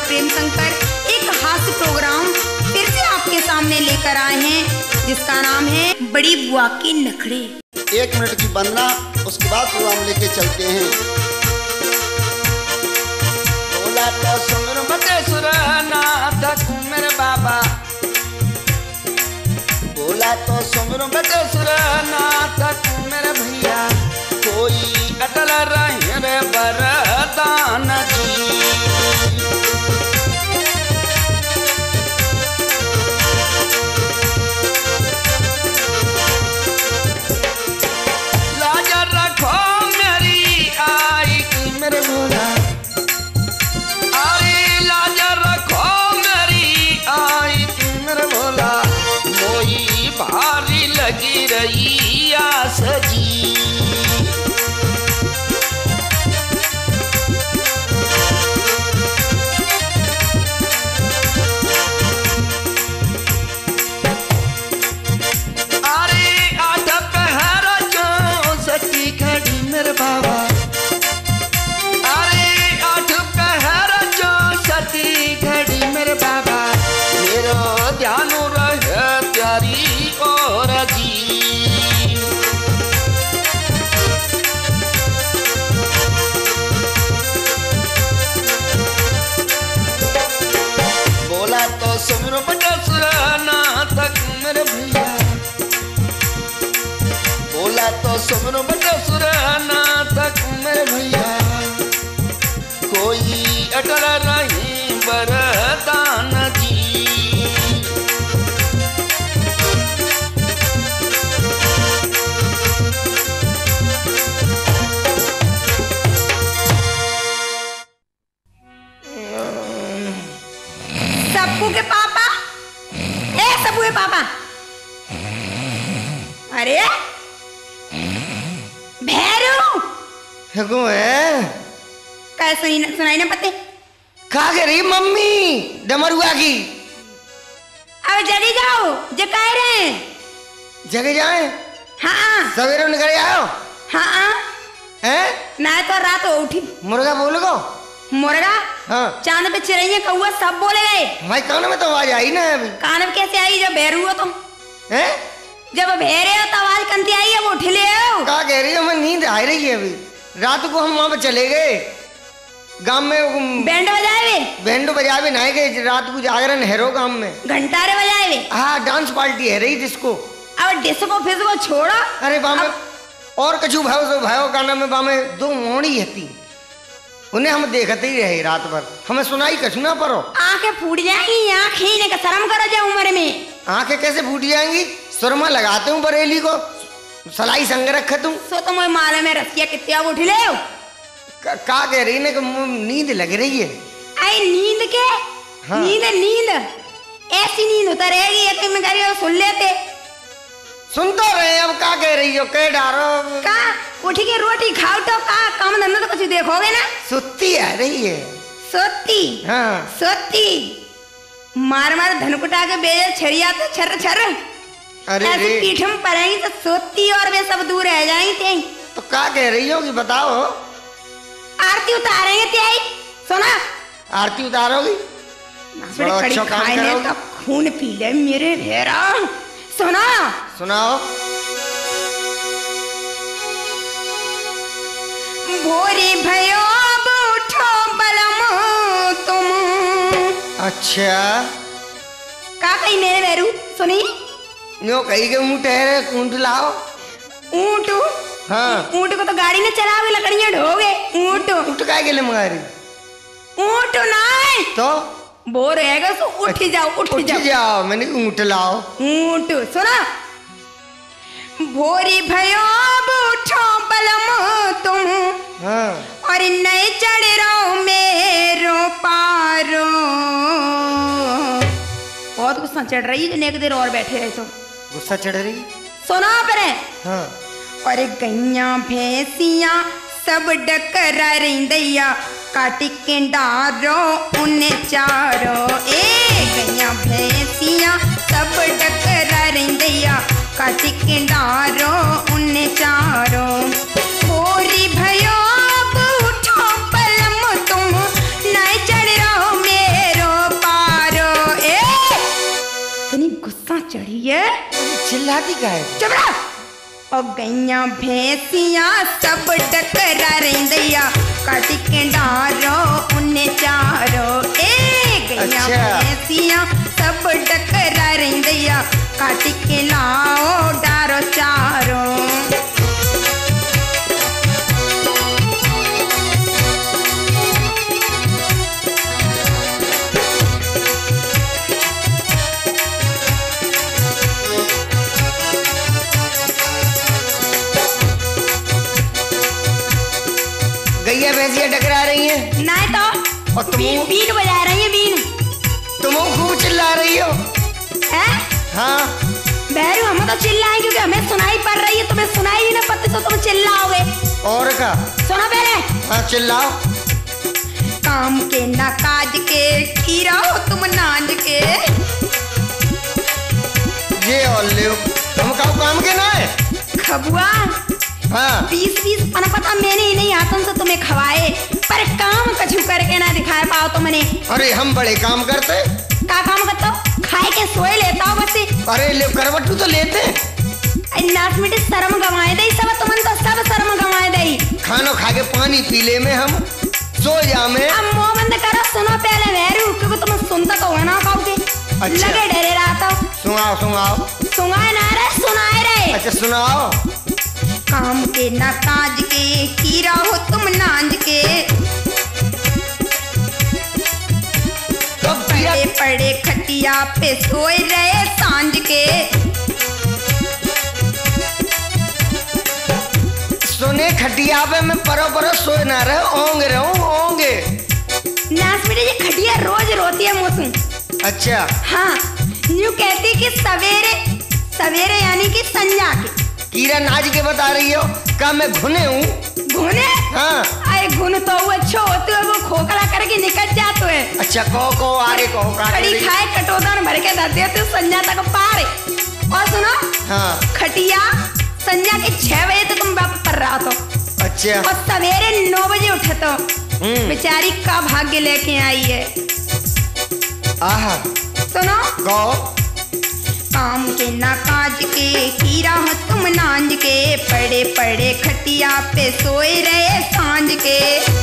प्रेम शंकर एक हास्य प्रोग्राम फिर से आपके सामने लेकर आए हैं जिसका नाम है बड़ी बुआ की नखड़े। 1 मिनट की वंदना, उसके बाद प्रोग्राम लेके चलते हैं। बोला तो सुमर बटेश्वर नाथ मेरे बाबा, बोला तो सुमर बटेश्वर नाथ मेरे भैया, कोई अटल रहे रे वरदान जी। भारी लगी रही आस जी, अरे 8 पहर जो सती खड़ी मेरे बाबा, अरे 8 पहर जो सती खड़ी मेरे बाबा, मेरो ध्यान रहे प्यारी और जी। बोला तो सुमर बटेश्वर नाथ मेरे भैया, बोला तो सुमर बटेश्वर नाथ मेरे भैया, कोई अटल नहीं वरदान जी। सबू के पापा, ए सबू के पापा, अरे भैरू हगो है क्या सुनाई ना पते खा के रही मम्मी डमरुआ की। अब जल्दी जाओ जो कह रहे हैं। जगह जाए? हाँ सवेरे निकल आओ। हाँ हैं? ना तो रात हो उठी। मुर्गा बोलोगो? मुर्गा? हाँ। चांद पे चिड़ैया कौआ सब बोले गए। भाई कान में तो आवाज आई ना अभी। कान में कैसे आई जब भैरू हो तुम? हैं? जब भेरे हो तो आवाज कंती आई है, वो उठ ले हो। क्या कह रही हो? मैं नींद आ रही है अभी। रात को हम वहाँ पे चले गए गांव में, बैंड बजाए वे, बैंड बजाए वे, नहाए गए, रात को जागरण है रो गांव में, घंटारे बजाए वे। हाँ डांस पार्टी है रही जिसको। अब डिस्को फिस्को छोड़ो। अरे बामे और कछु भायो गाना में बामे 2 मोड़ी हती, उन्हें हम देखते ही रहे रात भर, हमें सुनाई कछु ना परो। आंखें फूट जाएंगी, आंखें ने का शर्म करो जा उम्र में। आंखें कैसे फूट जाएंगी? सुरमा लगाते हूँ बरेली को, सलाई संग रखे तुम। सो तुम माले में रसिया कित्ते उठ ले हो। का कह रही ने नींद लग रही है? आई नींद के? हाँ। नींद ऐसी नींद उतरेगी एक में करियो सुन लेते। सुन तो रहे, अब क्या कह रही हो? कह डारो का उठ के रोटी खाओ तो का काम धंधा तो कुछ देखोगे ना। सुत्ती आ रही है। सोती? हाँ सोती। मार धनकुटा के बेजे छड़िया तो छर छर। अरे ऐसे पीठ में पड़ेंगी तो सोती और वे सब दूर रह जाएंगे। तो क्या कह रही हो कि बताओ? आरती उतारेंगे त्याई। सुना? आरती उतारोगी? बड़ा अच्छा काम करोगी। तो खून पी ले मेरे भेरा। सुना? सुनाओ। भोरी भयो उठो बलम तुम। अच्छा का कही मेरे भेरू? सुनी? नो कही के ऊँट है, ऊँट लाओ। ऊँट? हाँ ऊँट को तो गाड़ी में चलावे, लकड़ियां ढोगे। ऊँट काय के लिए मंगा रही? ऊँट नहीं तो बोर रहेगा तो उठ जाओ। मैंने ऊँट लाओ। ऊँट सुना? भोरी भयो उठो बलम तुम। हाँ। और नए चढ़ रहो मेरो पारो। बहुत गुस्सा चढ़ रही है, एक देर और बैठे रहे तो गुस्सा चढ़ रही। सुना पर? हाँ। और गैया भैंसिया सब डकरा रही काटी के डारो उन्हें चारो। ए गैया भैंसिया सब डकरा रही काटी के डारो उन्हें चारो। भोरी भयो उठो बलम तुम, नाय चढ़ रहो मेरे चिल्लाती का है? चुप रह। और गैया भैंसिया सब डकरा रहिंदैया काट के डारो उन्हें चारो। ए गैया भैंसिया सब डकरा रहिंदैया काट के लाओ डारो चारो। गैया भैंसिया टकरा रही हैं? नहीं तो। और तुम बीन बजा रही है बीन। तुम खूब चिल्ला रही हो? हैं? हाँ। बहरू हम तो चिल्लाए क्योंकि हमें सुनाई पड़ रही है, तुम्हें सुनाई ही ना पड़ती तो तुम चिल्लाओगे। और का? सुनो पहले। हाँ चिल्लाओ। काम के ना काज के कीरा हो तुम नाज के। ये और ले हम काम के ना है खबुआ। हाँ। 20 पता मैंने ही नहीं हाथों से तुम्हें खवाए, पर काम कछु करके ना दिखाए पाओ तो मैंने। अरे हम बड़े काम करते। क्या काम करता हो? खाए के सोए लेता हो बस। अरे ले करवटू तो लेते। नाच मिटी शर्म गवाए दे सब, तुमन तो सब शर्म गवाए दे। खानो खा के पानी पी ले में हम सो जा में। अब मुंह बंद करो, सुनो पहले वैरू क्योंकि तुम सुनता तो है ना खाओगे। अच्छा। लगे डरे रहा तो। सुनाओ सुनाओ। सुनाए ना रे सुनाए रे। अच्छा सुनाओ। काम के ना काज के कीरा हो तुम नाज के। पड़े पड़े खटिया पे सोए रहे सांझ के। सोने खटिया पे मैं परो सोए ना रहे ओंगे। नाच बेटे ये खटिया रोज रोती है मौसम। अच्छा। हाँ न्यू कहती कि सवेरे सवेरे यानी कि संजा के। कीरा नाच के बता रही हो? क्या मैं घुने हूँ? घुने? हाँ। अरे घुन तो वो अच्छो होते है, वो खोखला करके निकल जाते है। अच्छा को आगे को कड़ी खाए कटोदन भर के दे देते संजा तक पारे। और सुनो। हाँ। खटिया संजा के 6 बजे तो तुम वापस कर रहा तो। अच्छा। और सवेरे 9 बजे उठे तो। बेचारी का भाग्य लेके आई है। आहा। सुनो। कहो। काम के ना काज के कीरा हो तुम नांज के। पड़े पड़े खटिया पे सोए रहे सांझ के।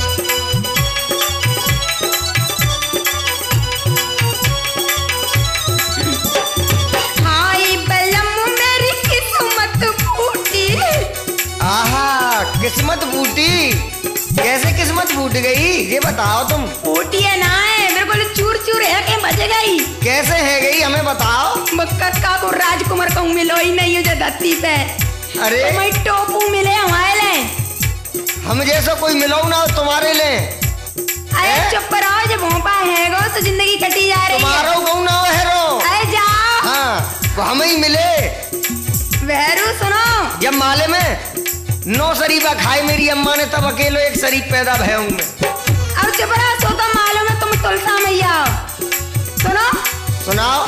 हाय बलम मेरी किस्मत फूटी। आहा किस्मत फूटी। कैसे किस्मत फूट गई ये बताओ तुम। फूटी है ना है बिल्कुल चूर चूर है के बच गई। कैसे है गई हमें बताओ। कक्का को राजकुमार को मिलो ही नहीं है जो धरती पे। अरे तुम्हें टोपू मिले हमारे ले। हम जैसा कोई मिलो ना तुम्हारे ले। अरे चुप रहो जब भोंपा है गो तो जिंदगी कटी जा रही है। तुम्हारा गौ ना हेरो। अरे जाओ। हाँ वो हमें ही मिले। वहरू सुनो। जब माले में 9 शरीफा खाए मेरी अम्मा ने तब अकेलो 1 शरीफ पैदा भय हूँ मैं। अब चुप रहो सो तो मालूम है तुम तुलसा मैया। सुनो। सुनाओ।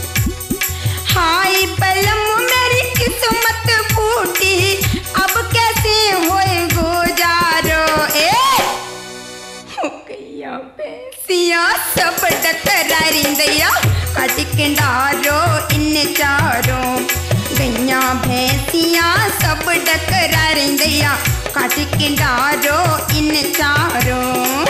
हाय बलम मेरी किस्मत फूटी अब कैसे होए गुजारो। ए हो गया भैंसिया सब डकरा रिंदैया काट के डारो इन चारो। गैया भैंसिया सब डकरा रिंदैया काट के डारो इन चारो।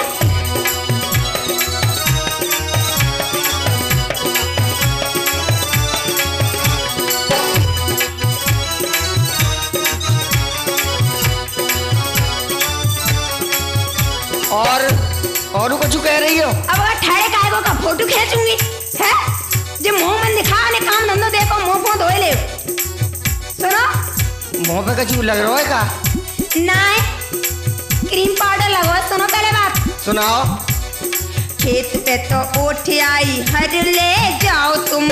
और कुछ कह रही हो? अब अगर ठहरे कायगो का फोटो खींचूंगी है जे मुंह में दिखा ने काम धंधो देखो मुंह को धोए ले। सुनो। मुंह पे कछु लग रहा है का? नहीं क्रीम पाउडर लगवा। सुनो पहले बात। सुनाओ। खेत पे तो ओठ आई हर ले जाओ तुम।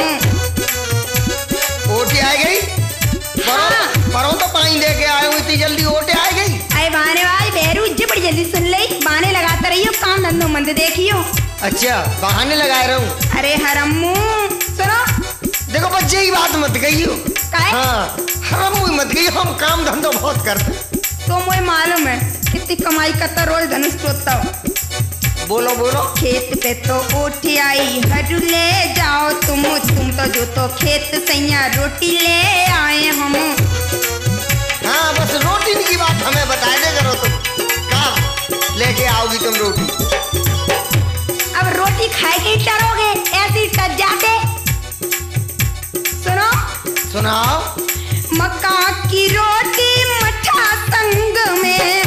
ओठ आ गई? हाँ। परों तो पानी दे के आए हुए इतनी जल्दी ओठ आ गई? अरे बहाने वाली बेरू बड़ी जल्दी सुन ली। बहाने लगाता रहियो काम धंधो मंद देखियो। अच्छा बहाने लगाए रहूं। अरे हरम्मू सुनो। देखो बच्चे की बात मत कहियो। हाँ हरम्मू मत कहियो, हम काम धंधो बहुत करते। तो मुझे मालूम है कितनी कमाई करता रोज धनुष तोड़ता हो। बोलो बोलो। खेत पे तो उठ आई हरू ले जाओ तुम तो जो तो खेत सैया रोटी ले आए हम। हाँ बस रोटी की बात हमें बता दे करो तुम कहाँ लेके आओगी तुम रोटी। अब रोटी खाए के ही डरोगे ऐसी टच जाते। सुनो सुनाओ। मक्का की रोटी मठा संग में।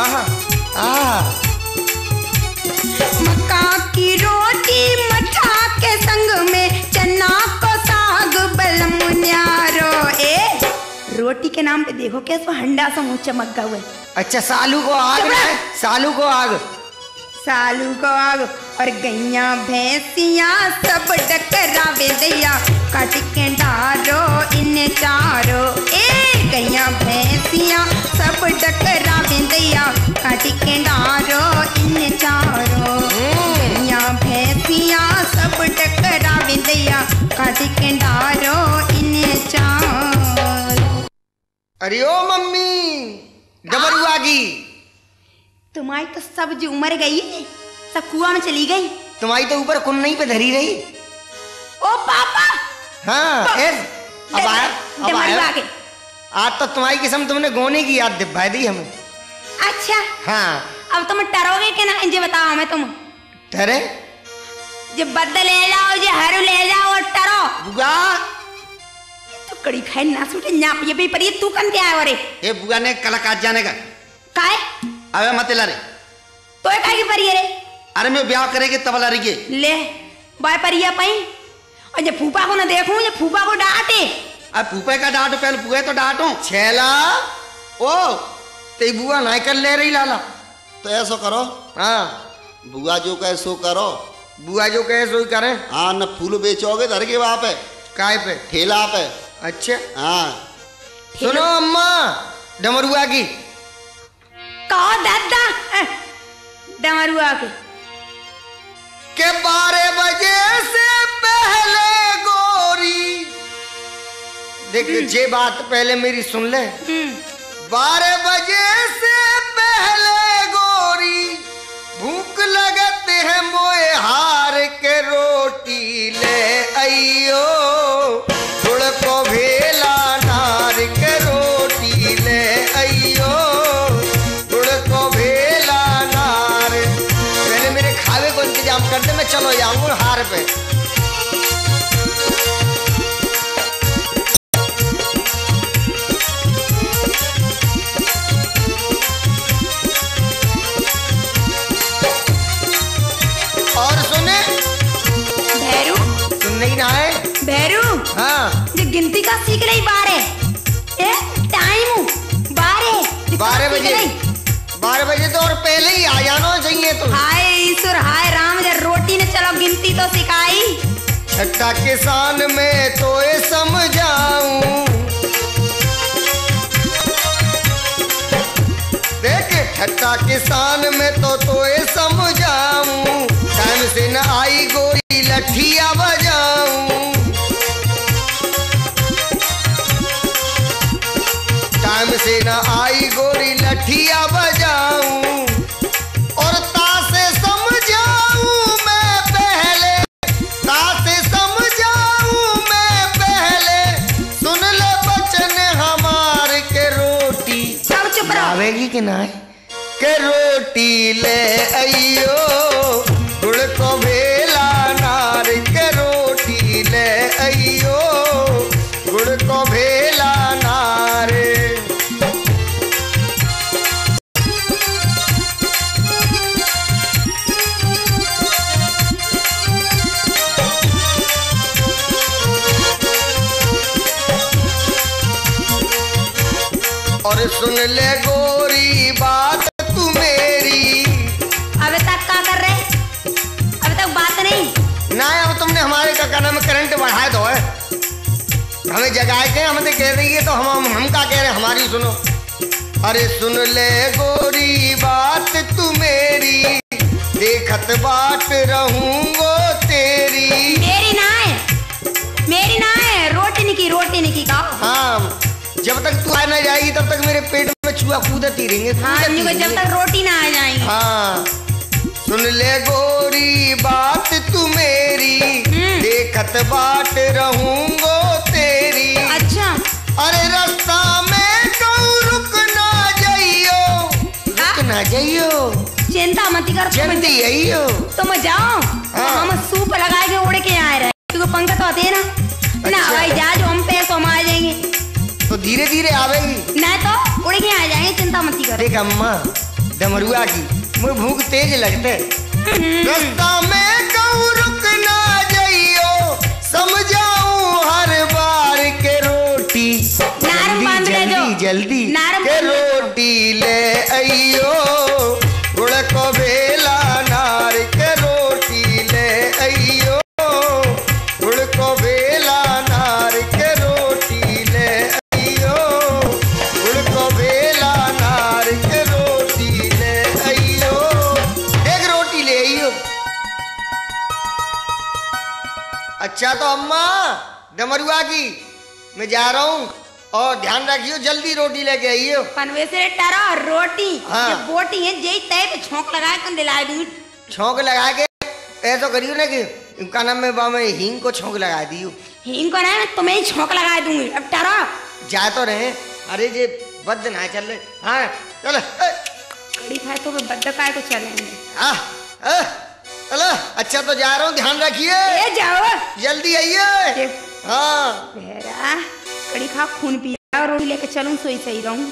मक्का की रोटी मठा के संग में चना को साग बलम न्यारो। ए रोटी के नाम पे देखो कैसा हंडा सा मुंह चमक गया हुआ है। अच्छा सालू को आग ना, सालू को आग, सालू को आग और गैया भैंसिया सब डकरावे दैया काट के डारो इन चारो। ए गैया भैंसिया सब डकरावे दैया काट के डारो इन चारो। गैया भैंसिया सब डकरावे दैया काट के डारो इन चारो। अरे ओ मम्मी डबरुआ की तुम्हारी तो सब जो उम्र गई सब कुआं में चली गई। तुम्हारी तो ऊपर कुन्नी पे धरी रही। ओ पापा। हाँ अब आया आज तो तुम्हारी किस्म तुमने गोने की याद दिखा दी हमें। अच्छा हाँ अब तुम डरोगे कि ना ये बताओ हमें। तुम ठहरे जब बदल ले जाओ जो हरू ले जाओ और डरो बुआ तो कड़ी खाई ना सूटे नाप ये भी पर ये तू कन क्या है रे। ये बुआ ने कल काट जाने का काय अबे मत ला रे तो ये काय की परी रे। अरे मैं ब्याह करेगी तब ला रही है ले बाय परिया पई और जब फूफा को ना देखूं जब फूफा को डांटे। अब फूफे का डांटो पहले बुआ तो डांटो छेला। ओ ते बुआ नहीं कर ले रही लाला। तो ऐसा करो हाँ बुआ जो कहे सो करो। बुआ जो कहे सो ही करे। हाँ न फूल बेचोगे धर के वहाँ पे काय पे ठेला पे। अच्छा हाँ सुनो अम्मा डमरुआ की कहो दादा डमरुआ के 12 बजे से पहले गोरी देख जे बात पहले मेरी सुन ले। 12 बजे से पहले गोरी भूख लगते हैं मोए हार के रोटी ले आइयो गुड़ को भेला नार के रोटी ले आइयो गुड़ को भेला नार। पहले मेरे खावे को इंतजाम कर दे मैं चलो जाऊंगा हार पे। और सुने भैरू सुन नहीं रहा है भैरू। हाँ जो गिनती का सीख रही 12 बजे 12 बजे तो और पहले ही आ जाना चाहिए तो। हाय ईश्वर हाय राम जब रोटी ने चलो गिनती तो सिखाई। छठा किसान में तो ये समझाऊं देख छठा किसान में तो ये समझाऊं टाइम से न आई गोरी लठिया बजाऊं। टाइम से न आई गोरी लठिया बजाऊं और तासे समझाऊं मैं पहले तासे समझाऊं मैं पहले सुन ले बचन हमार के रोटी सब चुप रहो। आवेगी कि ना के रोटी ले आइयो गुड़ को भेला नार के रोटी ले आइयो गुड़ को भेला नार। और सुन ले गोरी बात तू मेरी। अबे तक क्या कर रहे अबे तक बात नहीं ना अब तुमने हमारे का नाम करंट बढ़ाए दो है हमें जगाए थे हम तो कह रही है तो हम क्या कह रहे हैं हमारी सुनो। अरे सुन ले गोरी बात तू मेरी देखत बात रहूंगो तेरी। मेरी ना है रोटी निकी का। हाँ जब तक तू आ ना जाएगी तब तक मेरे पेट में चूहा कूदती रहेंगे। हाँ जब तक रोटी ना आ जाएगी। हाँ सुन ले गोरी बात तू मेरी, देखत बाट रहूंगो तेरी। अच्छा। अरे रास्ता में कहूँ रुक ना जाइयो, रुक ना जाइयो, चिंता मत कर, जल्दी आइयो। तुम जाओ, हम सूप लगा के उड़ के आए रहे, क्योंकि पंखा तो आते ना। ना हवाई जहाज हम पे हम आ जाएंगे, तो धीरे धीरे आवेगी, ना तो उड़ के आ जाएंगे, चिंता मत कर। देख अम्मा डमरुआ की मुझे भूख तेज लगते, रास्ता में कहूँ रुक ना जाइयो, समझाऊं हर बार के रोटी जल्दी जल्दी के रोटी ले आइयो, गुड़ को बेला नार के रोटी ले आइयो, गुड़ को बेला नार के रोटी ले आइयो, गुड़ को बेला नार के रोटी ले आइयो, एक रोटी ले आइयो। अच्छा तो अम्मा डमरुआ की मैं जा रहा हूँ, और ध्यान रखियो जल्दी रोटी लेके आइयो। पनवे से टरा रोटी, हाँ। ये बोटी है जई तय पे छोंक लगा के दिला दूं। छोंक लगा के ऐसा करियो ना कि इनका नाम में बामे हींग को छोंक लगा दियो। हींग को ना तुम्हें ही छोंक लगा दूंगी। अब टरा जा तो रहे, अरे जे बद ना चल रहे। हाँ चल, कड़ी खाए तो बद्दा काय को चलेंगे। चलो अच्छा तो जा रहा हूँ, ध्यान रखिए। ए जाओ जल्दी आइए। हाँ बेरा कड़ी खा खून पिया और रोटी लेके चलूं, सोई सही रहूं।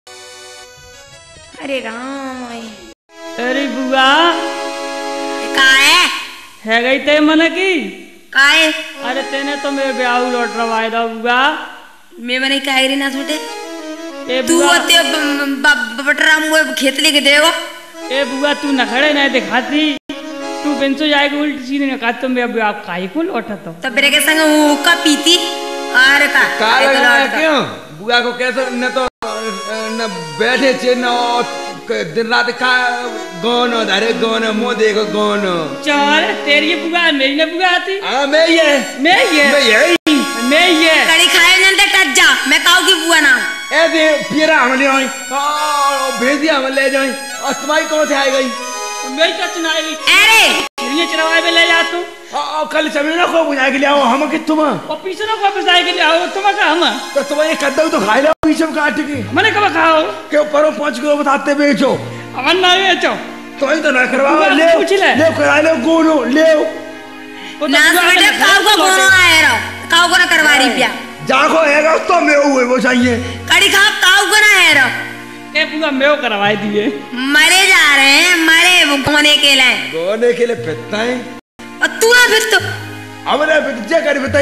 अरे राम, अरे बुआ काहे है गई ते मन की काहे? अरे तेने तो मेरे ब्याह लौट रवाए दा बुआ। मैं मने काहे रे ना छूटे, ए तू बुआ ते बटरा मुए खेत लेके देगो। ए बुआ तू नखड़े ना दिखाती, तू बेंचो जाएगी उल्टी सीधे ना का तो मैं ब्याह काहे को लौटा तो तब मेरे के संग हुक्का पीती और का लगा क्यों बुआ को कैसे न तो न बैठे चे न दिन रात का गानो धारे गानो मुँह देखो गानो। चल तेरी बुआ मेरी ना बुआ आती। हाँ मैं ये कड़ी खाए नंदे टच जा, मैं काऊ की बुआ ना। ए दे पियरा हम ले आई, भेज दिया हम ले जाए, और तुम्हारी कौन से आई गई? मेरी क्या चुनाएगी? अरे ये चरवाए में ले जा तू, कल सवेरे को बुझा के ले आओ हम कि तुम, और पीछे ना को बसाए के ले आओ तुम का हम तो तुम्हें कद्दू तो खाई लो पीछे काट के। मैंने कब खाओ के ऊपर 5 किलो बताते बेचो, अमन ना बेचो तो ही तो ना करवाओ। ले पूछ ले करा लो गोनो ले ना बेटे काऊ को कोनो आए रहो, काऊ को ना करवा रही पिया जाको हैगा तो मैं हुए वो चाहिए। कड़ी खा काऊ को ना है रहो। ए बुआ मैं करवाए दिए, मरे जा रहे हैं, मरे वो गोने के लिए, गोने के लिए फिरता है। और तू ना फिर तो हमने फिर कर बताई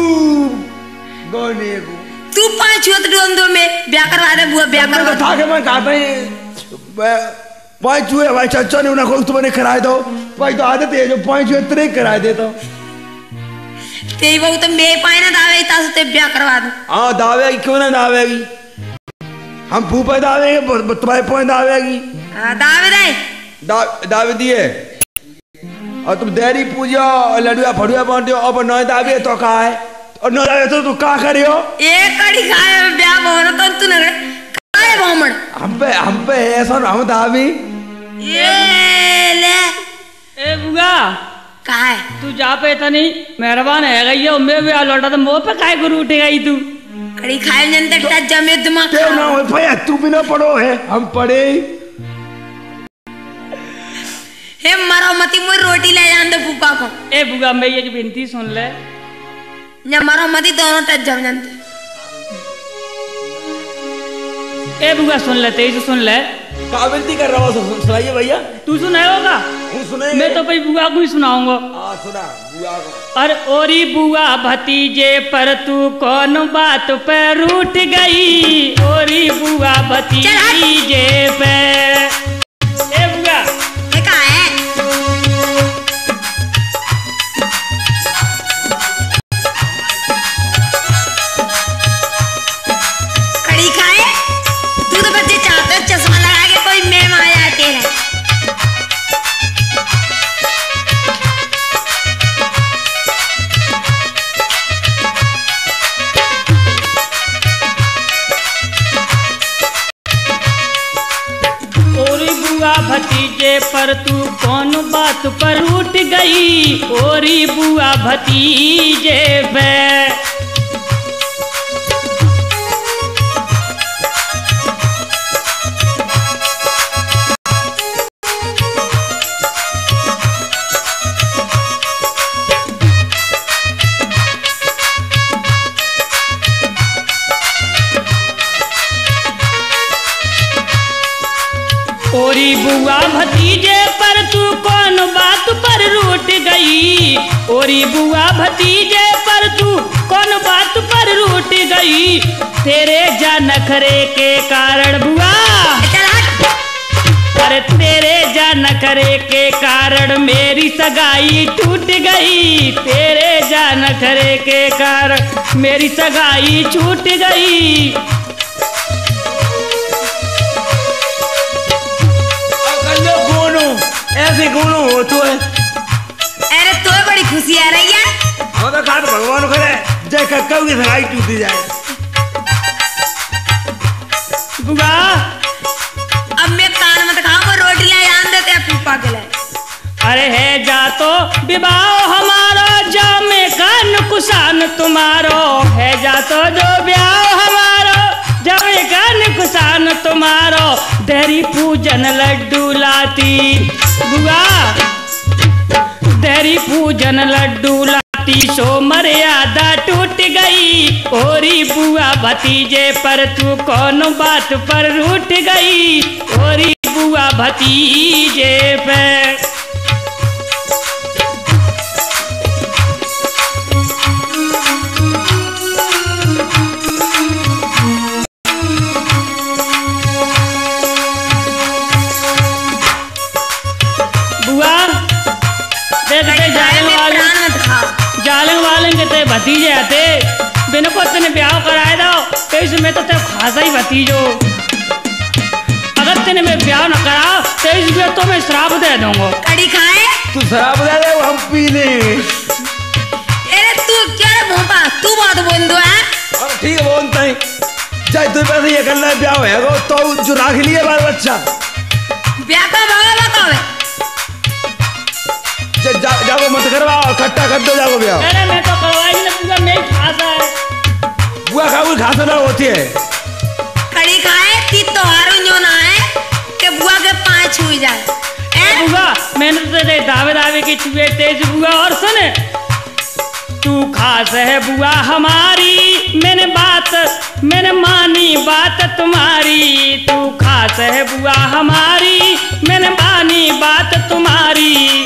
गोने को तू 5 छुत डोंदो में ब्याह करवा दे बुआ, ब्याह करवा था के मैं कहता है 5 हुए भाई चाचा ने उन्हें को तुमने कराए दो भाई, तो आदत है जो 5 हुए इतने कराए देता तेरी बहू तो मैं पाए ना दावे तासु ते ब्याह करवा दूं। हाँ दावेगी, क्यों ना दावेगी, हम फूफे दावेंगे तुम्हारे पॉइंट दावेगी। दावे दे दावे दिए, और तुम देरी पूजो लडुआ फड़ुआ बांटते हो, अब नौ दावे तो कहा है, और नौ दावे तो तू क्या करे हो? एक कड़ी खाए ब्याह होना तो तू ना करे बामण हम पे ऐसा ना हम दावी ये ले ए बुआ कहा है तू जा पे इतना नहीं मेहरबान है गई है, मैं भी आ लौटा तो मुंह पे काय गुरु उठेगा ही तू कड़ी खाए जनते टच जमे दिमाग क्यों ना हो भैया, तू भी ना पढ़ो है, हम पढ़े। हे मारो मती मोर रोटी ले जान दे फूफा को। ए बुआ मैं ये विनती सुन ले, न मारो मती दोनों टच जम जानते। ए बुआ सुन ले, तेज सुन ले, का विनती कर रहा हो, सुनाइए भैया। तू सुनाएगा? मैं तो भाई बुआ को ही सुनाऊंगा। सुना बुआ को। अरे ओरी बुआ भतीजे पर तू कौन बात पे रूठ गई, ओरी बुआ भतीजे पे। ए बुआ ये का है कड़ी खाए तू तो बच्चे चाहते चश्मा लगा के कोई मेम आ जाते हैं। बुआ भतीजे पर तू कौन बात पर रूठ गई, ओरी बुआ भतीजे पे। ओरी बुआ भतीजे पर तू कौन बात पर रूठ गई, ओरी बुआ भतीजे पर तू कौन बात पर रूठ गई, तेरे जा नखरे के कारण बुआ, अरे तेरे जा नखरे के कारण मेरी सगाई टूट गई, तेरे जा नखरे के कारण मेरी सगाई छूट गई। ऐसे गुण हो तो है। अरे तो बड़ी खुशी आ रही है। हम तो खाट भगवान करे जय कक्का की सगाई टूटी जाए। बुआ अब मैं कान मत खाऊं, वो रोटियां जान देते हैं फूफा के लिए। अरे है जा तो विवाह हमारा, जा में कान कुशान तुम्हारो, है जा तो जो ब्याह हमारा, जा में कान कुशान तुम्हारो, देरी पूजन लड्डू लाती बुआ, देरी पूजन लड्डू लाती, सो मर्यादा टूट गई, ओरी बुआ भतीजे पर तू कौन बात पर रूठ गई, ओरी बुआ भतीजे पे। जालंग वालंग के ते भतीजे आते बिन को तेने ब्याह कराए दो तो इसमें तो ते खासा ही भतीजो, अगर तेने मैं ब्याह न करा तो इसमें तो मैं शराब दे दूंगा। कड़ी खाए तू शराब दे दे हम पी ले। अरे तू क्या रे भोपा, तू बहुत बंदो है। और ठीक है बोलता ही चाहे तू पैसे ये करना है ब्याह होएगा तो जो राख लिए बाल बच्चा ब्याह का भागा बताओ। जाओ मत करवा खट्टा कर दो जाओ ब्याह। अरे मैं तो करवाई ना पूरा मैं खासा है। बुआ खाऊ खासा ना होती है। कड़ी खाए ती तो हारू जो ना है कि बुआ के पांच छुई जाए। बुआ मैंने तो दे दावे दावे की छुए तेज बुआ। और सुन तू खास है बुआ हमारी, मैंने मानी बात तुम्हारी, तू खास है बुआ हमारी, मैंने मानी बात तुम्हारी।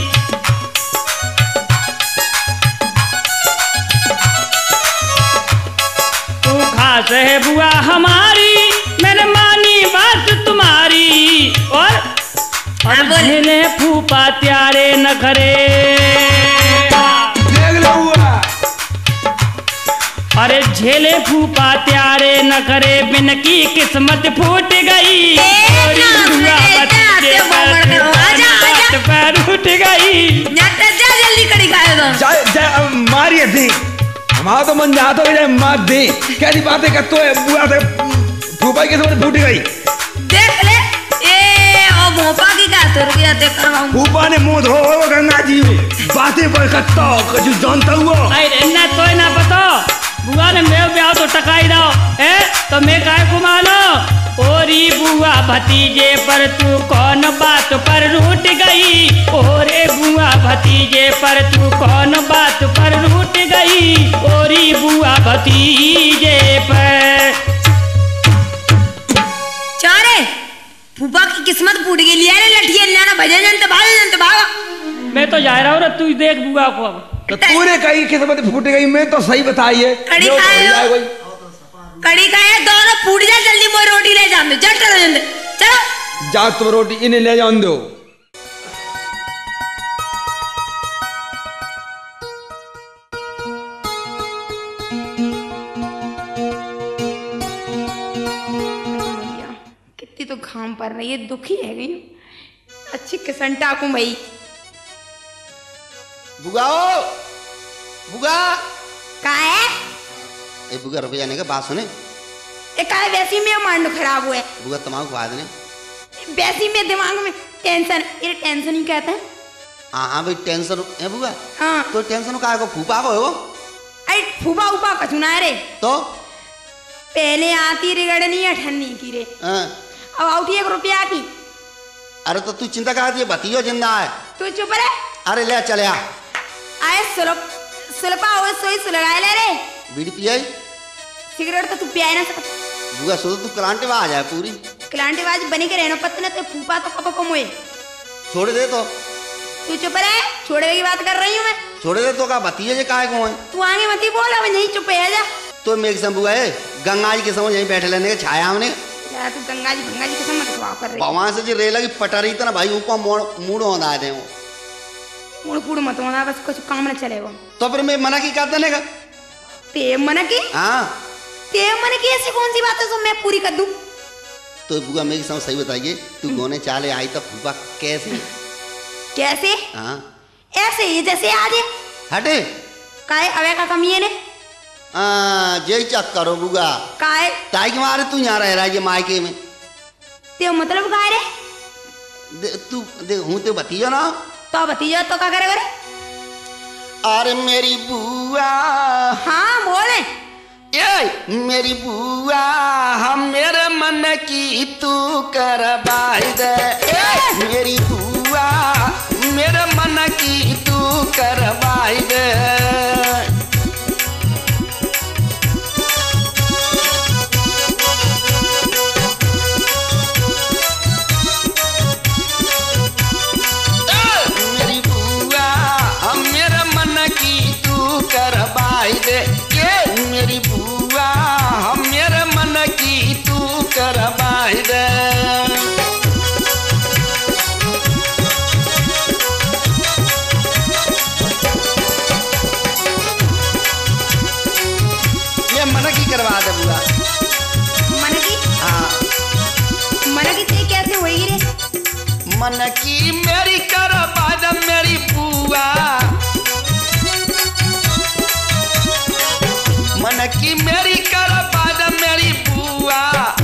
खास है बुआ हमारी, मैंने मानी बात तुम्हारी। और झेले फूफा त्यारे नखरे, देख लो बुआ। अरे झेले फूफा त्यारे नखरे, बिन की किस्मत फूट गई, बुआ बच्चे पर उठ गई। जल्दी कड़ी खाए दो मारिए थी हमारा तो मन जाता है मार दे। कैसी बातें करते है बुआ से फूफा की किस्मत फूट गई। देख ले ए ओ भोपा की क्या तो रुक जाते करवाऊं। फूफा ने मुंह धो गंगा जी में बातें पर करता कुछ जानता हुआ। अरे ना तो ना पता बुआ ने मैं ब्याह तो टकाई दो है तो मैं काय को मानो। ओरी बुआ भतीजे पर तू कौन बात पर रूठ गई, ओरे बुआ भतीजे पर तू कौन बात पर रूठ गई, ओरी बुआ भतीजे पर। चारे फूफा की किस्मत फूट गई लिया रे लठिया लेना भजन जनते भागा। मैं तो जा रहा हूँ तू देख बुआ को। अब तो तूने कही किस्मत फूट गई, मैं तो सही बताई है। कड़ी खाए कड़ी खाए दोनों फूट जा। जल्दी मोर रोटी ले जा मैं जट कर जंदे चलो जा तुम रोटी इन्हें ले जान दो। कितनी तो घाम पर रही है, दुखी है गई अच्छी किसन टाकू भाई। बुगाओ बुगा का है ए बुगा रुपया ने का बात सुने ए का है वैसी में मांड खराब हुए बुगा तमाकू खा देने वैसी में दिमाग में टेंशन, ये टेंशन ही कहते हैं। हाँ भाई टेंशन है बुआ। हाँ तो टेंशन का है फूफा को है वो। अरे फूफा उपा कचुना है रे। तो पहले आती रिगड़नी है ठन्नी की रे, हाँ। अब आउटी 1 रुपया की। अरे तो तू चिंता करती है, भतीजो जिंदा है। तू चुप रहे। अरे ले चले आ। आए सुलपा हो सोई सुलगाए ले रे। बीड़ी पियाई सिगरेट तो तू पिया ना सकता। बुआ सो तू क्लांटे में आ जाए पूरी। क्लांटेबाज बनी के रहना पत्ते ना, तो फूफा तो कब कमोए। छोड़ दे तो। तू चुप रहे, छोड़े की बात कर रही हूँ मैं। छोड़ दे तो का भतीजे जे काहे को है। तू आगे मत ही बोल, अब नहीं चुप है जा। तो मेरे संग बुआ है गंगा जी के समझ यहीं बैठे लेने के छाया हमने। यार तू गंगा जी के समझ खवा कर रही। वहां से जो रेला की पटरी था ना भाई ऊपर मूड होना दे वो। मुड़ कुड़ मत होना, बस कुछ काम न चलेगा। तो फिर मैं मना की करता नहीं का। ते मन की? हाँ ते मन की ऐसी कौन सी बात है जो मैं पूरी कर दूं? तो बुआ मेरी समझ सही बताइए, तू गोने चाले आई तो फूफा कैसे? कैसे? हाँ ऐसे ही जैसे आज हटे काहे अवे का कमी है ने। जय चक करो बुआ काहे ताई के मारे तू यहाँ रह रहा है ये मायके में। ते मतलब काहे रे? तू देख हूँ तो भतीजा ना। तो भतीजा तो क्या करे? अरे मेरी बुआ। हाँ बोले। ए मेरी बुआ हम मेरे मन की तू करवाई दे। मेरी बुआ मेरे मन की तू करवाई दे। मेरी बुआ हम मेरे मन की तू करवाई दे। मेरी बुआ हम मेरे मन की तू करवाई दे। ये मन की करवा दे बुआ। मन की? हाँ मन की ते कैसे होगी रे? मन की मेरी करवा दे मेरी बुआ। मन की मेरी करवा दे मेरी बुआ।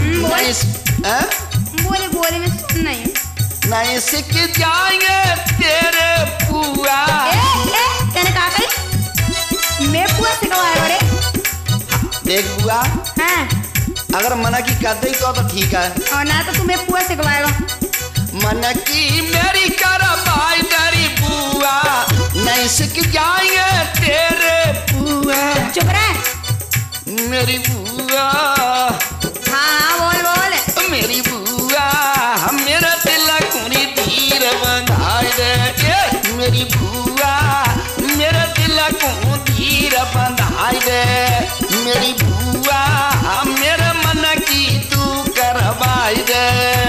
बोले बोले में सुन नहीं। नहीं सीख जाएंगे तेरे बुआ। तेने कहा कही मैं पुआ सिखवाएगा रे। देख बुआ हाँ अगर मना की कर दे तो ठीक है, और ना तो तुम्हें पुआ सिखवाएगा। मन की मेरी करवाई तेरी बुआ। नहीं सीख जाएंगे तेरे बुआ। चुप रहे। मेरी बुआ। हाँ बोल बोल। मेरी बुआ हम मेरा दिल कुनी तीर बंधाई दे। मेरी बुआ मेरा दिल को तीर बंधाई दे। मेरी बुआ हम मेरे मन की तू करवाई दे।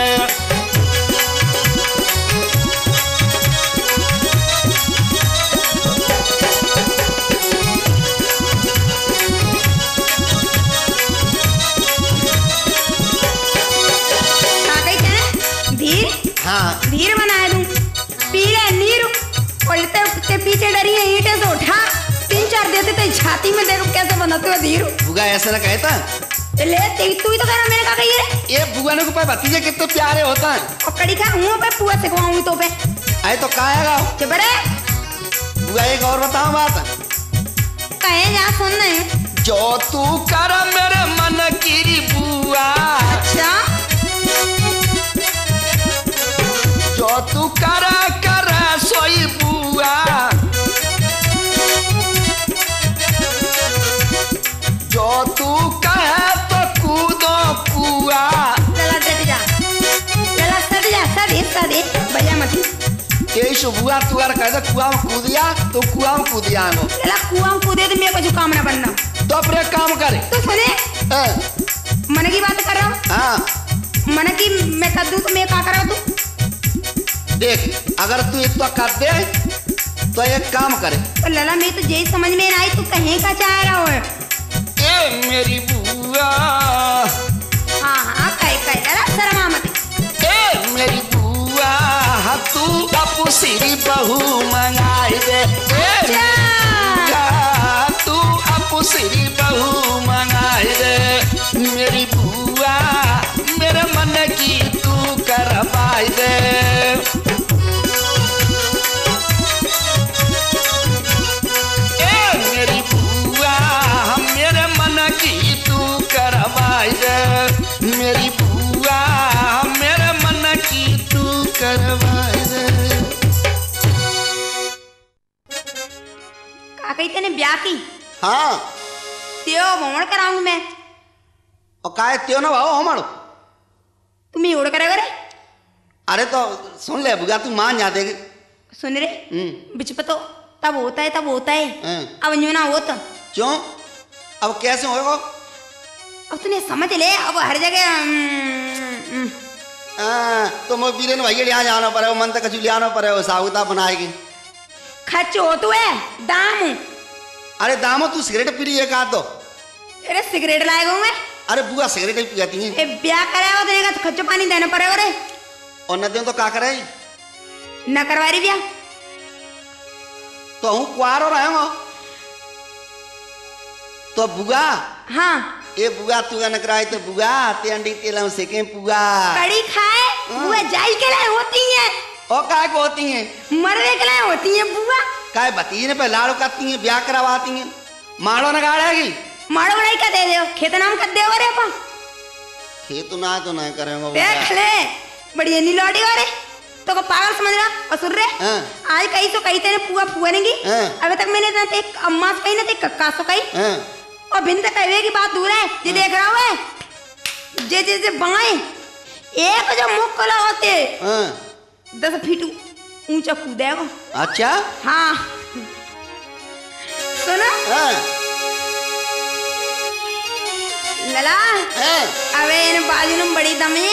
हाँ धीर बनाए दूं पीले नीरू उल्टे के पीछे डरी है ईंटे से उठा 3-4 देते थे छाती में। देखो कैसे बनाते हो धीरू। बुआ ऐसा ना कहता ले तू ही तो कहना मैंने कहा कही रे। ये बुआ ने को पे भतीजे कितने प्यारे होता है। और कड़ी खा मुंह पे पुआ सिखवाऊंगी तो पे। आए तो कहा आएगा चुप रहे। बुआ एक और बताओ बात। कहे जा सुन नहीं। जो तू कर मेरे मन की बुआ। अच्छा जो तू कर सोई बुआ। जो तू कहे तो कूदो कुआ। चला डट जा, चला सद भैया मत। यही शुभुआ तू अगर कहते कुआ में कूदिया तो कुआ में कूदिया वो। चला कुआं में कूदे तो मेरे को जो काम ना बनना। तो अपने काम करे। तो सुने मन की बात कर रहा हूँ। हाँ मन की मैं कर दूँ तो मैं क्या कर रहा तू? देख अगर तू एक तो कर दे तो एक काम करे। तो लला मैं तो यही समझ में ना आई तू कहीं का चाह रहा हो। ए मेरी बुआ। हाँ कह लला शर्मा मत। ए मेरी बुआ तू अपू सिरी बहू मंगाई दे। तू अपू सिरी बहू मंगाई दे। मेरी बुआ मेरे मन की तू करवा ब्याह की। हाँ त्यो भ्रमण कराऊंगी मैं। और काय त्यो ना भाव हमारो तुम ही उड़ करेगा रे। अरे तो सुन ले बुआ तू मान जा देगी। सुन रे बिच पतो तब होता है अब न्यू ना हो तो क्यों अब कैसे होगा? अब तूने समझ ले अब हर जगह तो मैं वीरेन भैया यहाँ जाना पड़े मन तक कचू आना पड़े साबुता बनाएगी खर्च हो तू है दाम। अरे दामो तू सिगरेट पी रही है कहा तो? अरे सिगरेट लाएगा मैं। अरे बुआ सिगरेट ही पियाती है। ब्याह कराया तो देगा तो खर्चो पानी देना पड़ेगा रे। और न दे तो का करे न करवा रही ब्याह तो हूँ कुआर हो रहा हूँ तो बुआ। हाँ ए बुआ तू न कराई तो बुआ ते अंडी तेल सेके बुआ कड़ी खाए बुआ जाई के लिए होती है और काय को होती हैं मरवे के लिए होती है बुआ। काय बती ने पे लाड़ो करती हैं ब्याह करवाती हैं मारो न गाड़ेगी मारो बड़ाई का दे दो खेत नाम कर दे रे अपन खेत तो नहीं करेंगे देख ले बढ़िया नी लौटी वाले तो को पागल समझ रहा और सुन रे आज कहीं तो कहीं तेरे पुआ पुआ नहीं अभी तक मैंने ना एक अम्मा से कही ना एक कक्का से कही और बिन तक कहवे की बात दूर है ये देख रहा है जे जे जे बाएं एक जो मुख खोला होते 10 फीट ऊंचा कूदेगा। अच्छा हाँ सुनो लला अबे इन बाजू में बड़ी दमे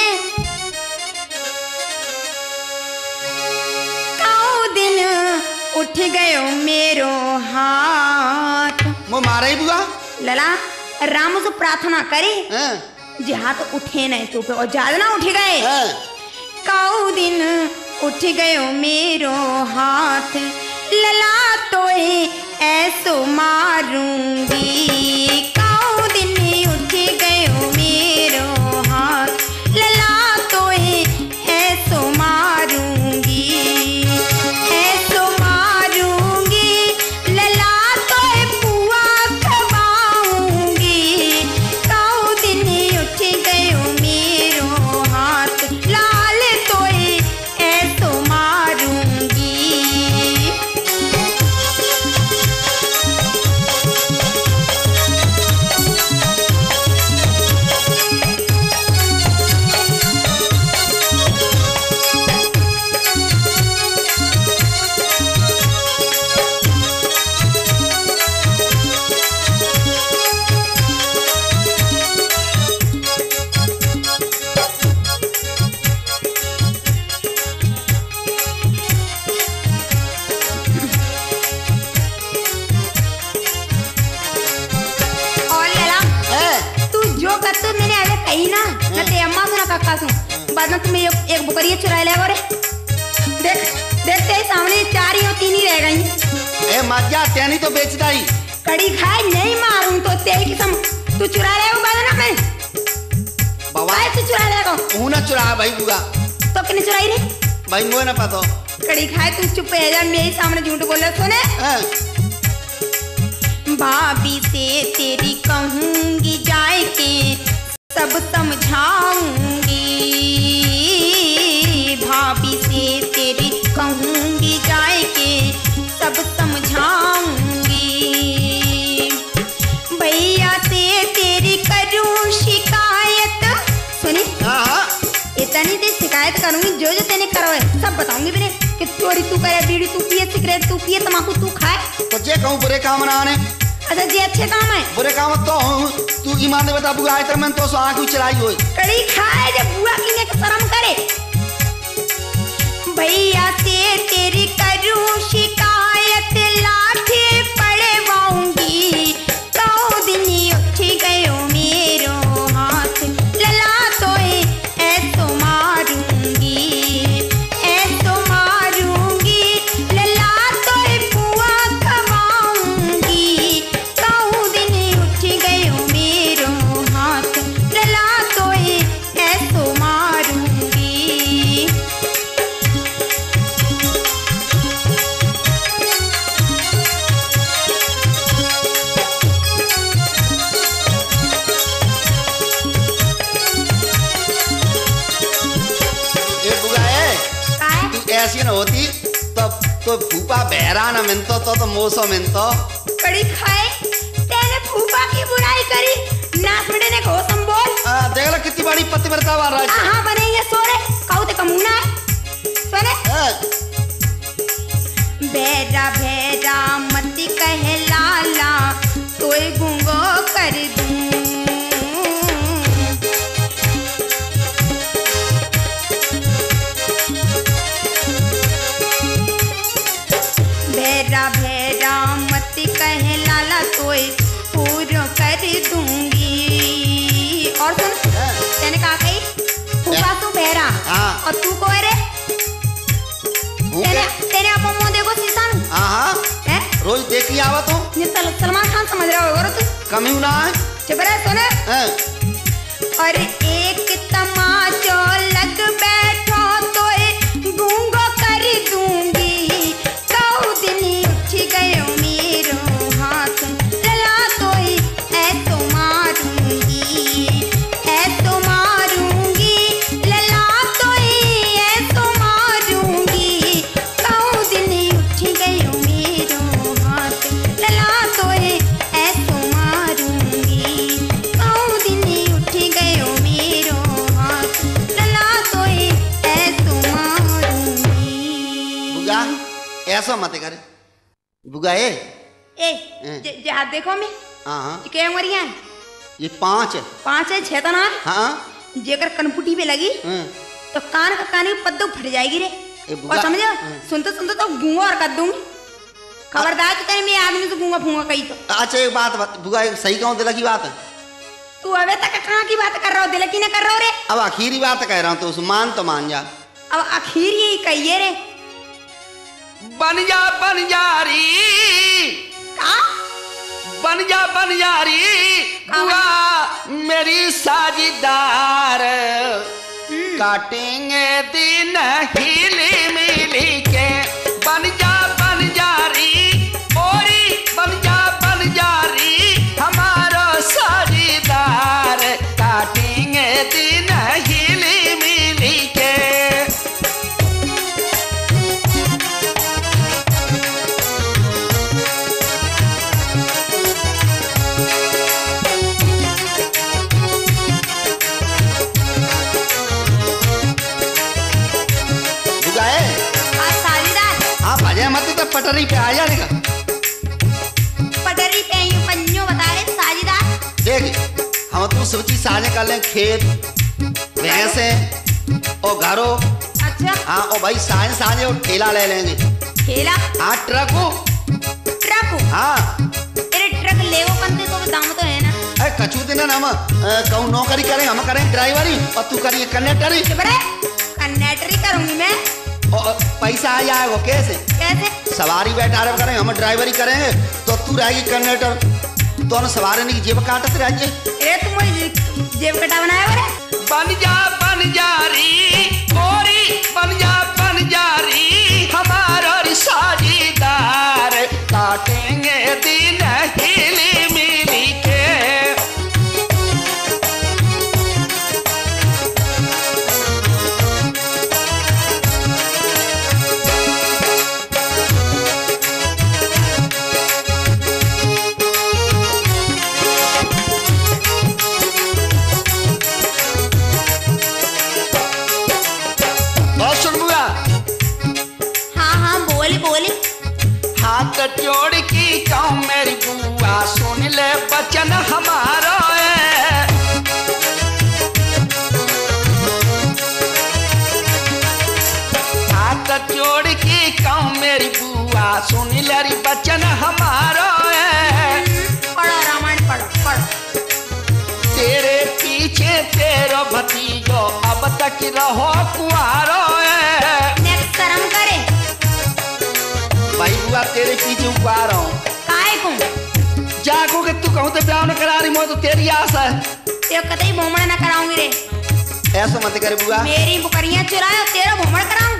दिन उठ गयो मेरो हाथ वो मारा ही बुआ लला राम से प्रार्थना करे जी हाथ उठे नहीं तो पे और ज्यादा ना उठ गए काऊ दिन उठ गयो मेरो हाथ लला तो ऐसो मारूंगी काऊ दिन उठ गयो मेरो हाथ लला तो ऐसो मारूंगी ऐसो मारूंगी लला तो पुआ खवाऊंगी काऊ दिन उठ गयो मेरो हाथ लाल तो ऐसो मारूंगी। बाद में तुम्हें एक बुकरिया चुरा ले रे देख देखते ही सामने 4 ही और 3 ही रह गई। ए मजा तेनी तो बेचता ही कड़ी खाए नहीं मारूं तो तेरी किस्म तू चुरा ले बाद ना मैं बाबा तू चुरा लेगा हूं ना चुरा भाई बुआ तो किने चुराई रे भाई मुझे ना पता कड़ी खाए तू चुप है जा मेरे सामने झूठ बोल रहा सुने भाभी से तेरी कहूंगी जाए के सब समझाऊंगी भाभी से तेरी कहूंगी जाए के सब समझाऊंगी भैया से तेरी करूं शिकायत सुनी इतनी देर शिकायत करूंगी जो जो तेने करो है सब बताऊंगी मैंने कि चोरी तू करे बीड़ी तू पिए सिगरेट तू पिए तम्बाकू तू खाए तो जे कहूं बुरे काम ना आने अच्छा जी अच्छे काम है बुरे काम तो तू ईमान दे बता बुआ आए मैं तो सो आंख चलाई होई कड़ी खाए जब बुआ की ने शर्म करे भैया से तेरी करूं शिकायत लाठी पड़वाऊंगी काऊ दिन उठ गयो मेरो हाथ लला तो ऐसो मारूंगी लला तो पुआ खवाऊंगी काऊ दिन उठ गयो मेरो हाथ लला तो ऐसो मारूंगी। ऐसी न होती तब तो तो फूफा बहरा न मिलतो तो मोसो मिलतो कड़ी खाए तेने फूफा की बुराई करी नाच मिटे ने को संबोल देख लो कितनी बड़ी पतिव्रता वाला है। हाँ बनेंगे सोरे काऊ ते कमूना है सुने बेरा बेरा मती कहे लाला तोय गुंगो कर दूं बेरा बेरा मती कहे लाला तोय पूरो कर दूंगी। और सुन तेने कहा कही फूफा तू बेरा और तू को रे तेरे आप मुंह देखो शीशा में। हाँ है रोज देखी आवा तो सलमान खान समझ रहा होगा तू कमी ना है चुप रह सुने और एक तमाचो लग बैठो तो गूंगो कर दूंगी कऊ दिन उठ गयो मेरो हाथ लला तो ऐसो मारूंगी लला तो ऐसो मारूंगी कऊ दिन उठ गयो मेरो हाथ लला तो ऐसो मारूंगी कऊ दिन उठ गयो मेरो हाथ लला तो ऐसो मारूंगी। बुगा ऐसा मत करे बुगा हाथ देखो मैं हाँ क्या उमरिया है ये 5 है 5 है 6 तो ना हाँ जेकर कनपुटी पे लगी तो कान का कान की पद्दू फट जाएगी रे और समझो सुनते सुनते तो गूंगा और कर दूंगी खबरदार तो कहीं मैं आदमी से गूंगा फूंगा कही तो। अच्छा एक बात बुगा सही कहूँ दिल की बात है तू अबे तक कहाँ की बात कर रहा हो दिल की ना कर रहा हो रे अब आखिरी बात कह रहा हूँ तो उस मान तो मान जा अब आखिर यही कहिए रे बन जा री का बन जा री बुआ मेरी साझीदार काटेंगे दिन हिली मिली के बन जा री ओरी बन जा री हमारा साझीदार काटेंगे दिन हिली मिली के। मत तो पटरी पे आ जाएगा पटरी पे यूं पंजो बता रहे साझीदार देख हम तू सब चीज साझे कर लें खेत भैंसे और घरों अच्छा हाँ और भाई साझे और ठेला ले लेंगे ठेला हाँ ट्रक हाँ तेरे ट्रक ले वो कंधे तो दाम तो है ना अरे कचू दिन हम कहूँ नौकरी करें हम करें ड्राइवरी और तू करिए कंडक्टरी कंडक्टरी करूंगी मैं और पैसा आ जाएगा कैसे सवारी बैठा रहे करेंगे हम ड्राइवरी करेंगे तो तू रहेगी कंडक्टर दोनों सवारी नहीं जेब काटते रहेंगे अरे तुम मुझे जेब कटा बनाया रे बन जा री ओरी बन जा री हमारा साझीदार काटेंगे दिन हिली मिली के। हाथ जोड़ की कहूँ मेरी बुआ सुन ले बचन हमारा हाथ जोड़ की कहूँ मेरी बुआ सुन ले बचन हमारा पढ़ो रामायण पढ़ो तेरे पीछे तेरा भतीजो अब तक रहो कुआरो शर्म करे भाई बुआ तेरे पीछे उगा रहा हूँ काहे को जागो के तू कहूँ तो ब्याह न करा रही मैं तो तेरी आशा है ते कतई भोमड़ ना कराऊंगी रे ऐसा मत करे बुआ मेरी बुकरियां चुराए और तेरा भोमड़ कराऊं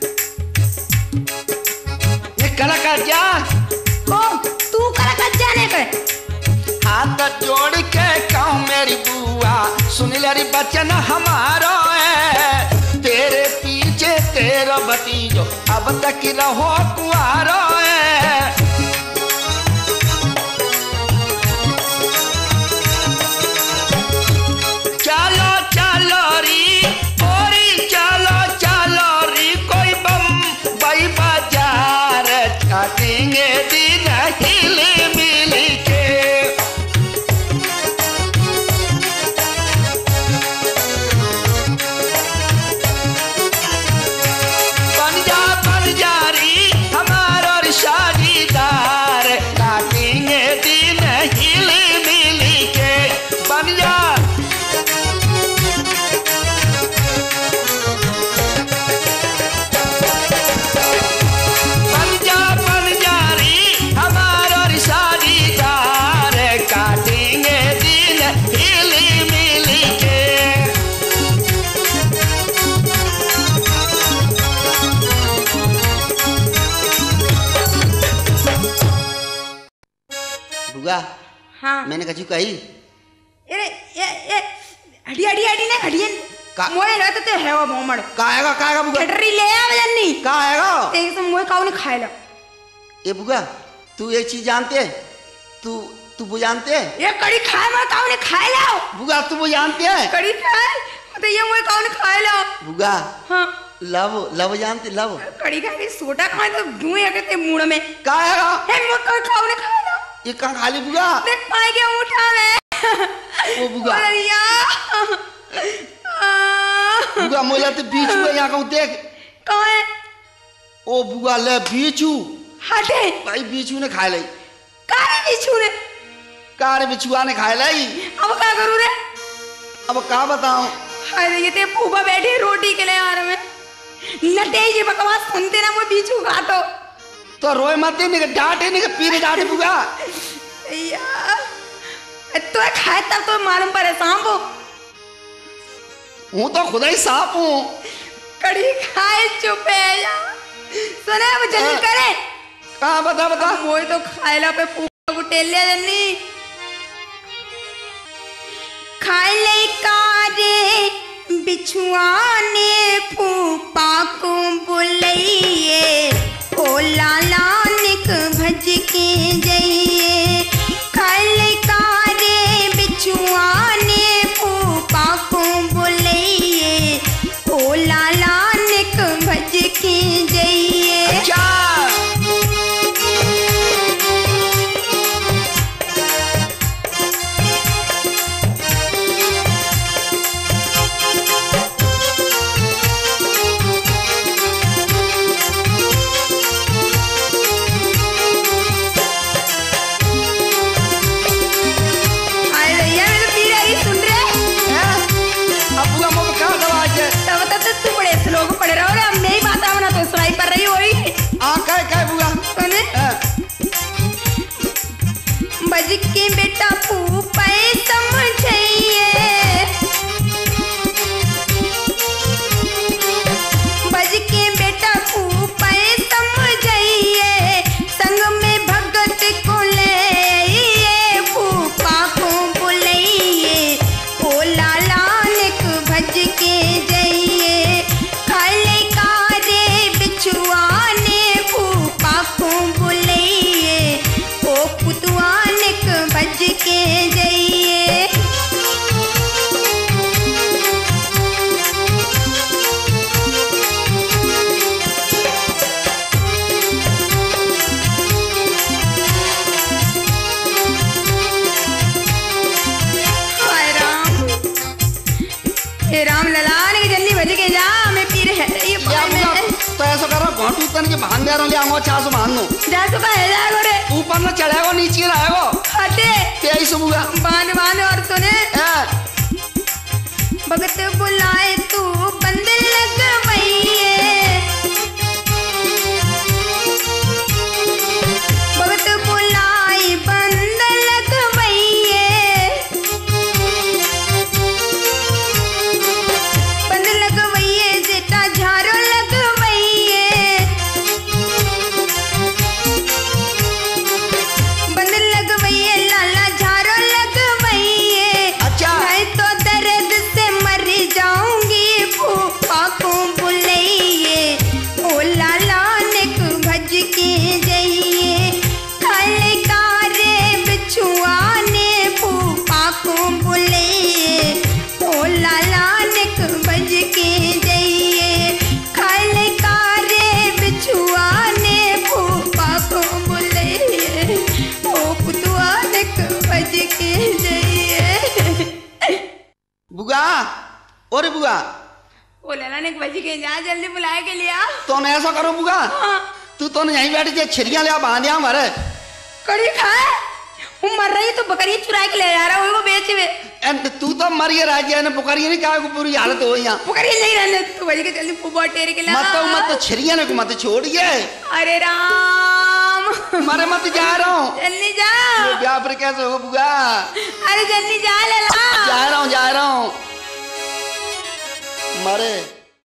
ये कला कर जा को तू कला कर जाने कर हाथ जोड़ के कहूँ मेरी बुआ सुन ले बचन हमारा है तेरे पीछे तेरे मेरा भतीजो अब तक रहो कुआरो है। चलो चलो री ओरी चलो चलो री कोई बम्बई बाजार काटेंगे दिन हिल मिल के। बन जा री हमारा शादीदार काटेंगे दिन हिल मिल के। बन जा बुआ। हाँ मैंने कछु कही ये हड्डी हड्डी हड्डी नहीं हड्डी का मोए रहते ते है वो मोमड़ काएगा बुआ खटरी ले आ जन्नी का आएगा एक तो मोए काऊ ने खाए लो। ए बुआ तू एक चीज जानते है तू वो जानते है ये कड़ी खाए मैं काऊ ने खाए लो। बुआ तू वो जानते है कड़ी खाए तो ये मोए काऊ ने खाए लो। बुआ हाँ लव जानते लव कड़ी खाए के सोटा खाए तो धुएं आके मुंह में का आएगा हे मोए काऊ ने खाए लो। ये कहाँ खाली बुआ देख पाए के उठा में ओ बुआ बुआ मोला तो बीचू है यहाँ का देख कौन है ओ बुआ ले बीचू हटे भाई बीचू ने खा ली कारे बिच्छू ने कार बिछुआ ने खा ली। अब क्या करूँ रे अब क्या बताऊं अरे ये ते फूफा बैठे रोटी के लिए यार में नटे ये बकवास सुनते ना वो बिच्छू काटो तो रोए मत नहीं डांटे नहीं पीने डांटे बुआ यार तो खाए तब तो मालूम पड़े सांप हूँ तो खुदा ही सांप हूँ कड़ी खाए चुप है यार सुने अब जल्दी करे कहाँ बता मोए तो खाए ला पे फूफा को टेल लिया जन्नी खाए ले कारे बिछुआ ने फूफा को बुलाइए ओ लाला निक भज के जाइए। खाले कारे बिछुआ ने फूफा को बुलाइए ओ लाला निक भज के जाइए। अच्छा बज के बेटा फूफा समझाइए बज के बेटा फूफा समझाइए संग में भगत को ले आइए फूफा को बुलाइए ओ लाला निक भज के जाइए। खाले कारे बिछुआ ने फूफा को बुलाइए ओ पुतुआ भज के जाइए। राम ललान के जल्दी भज के जा मैं पी रहे ये तो ऐसा करो घोटू तन के भान दे रहा आंगो चासो भान नो जा तो कहे जा गोरे ऊपर न चढ़ेगो नीचे रहेगो हटे तेई सुबुगा बांध और सुने भगत बुलाए तू बंद लगवाइए भगत बुलाए बंद लगवाइए बंद लगवाइए जेटा झारो लगवाइए बंद लगवाइए लाला झारो लगवाइए। अच्छा मैं तो दर्द से मर जाऊंगी बुआ ओ लला ने बजी के जा जल्दी बुलाए के लिया तो ने ऐसा करो बुआ तू तो यहीं बैठ जे छिरियां ले बांध दिया हमारे कड़ी खाए वो मर रही तो बकरी चुरा के ले जा रहा वो बेच वे एंड तू तो मरिए राज्य ने पुकारिए नहीं क्या पूरी हालत हो यहाँ बकरी नहीं रहने तो बजी के जल्दी फुबा टेर के ला मत छिरियां ने को मत छोड़िए अरे राम मारे मत जा रहा हूँ जल्दी जा ब्याह पर कैसे हो बुआ अरे जल्दी जा लला जा रहा हूँ मारे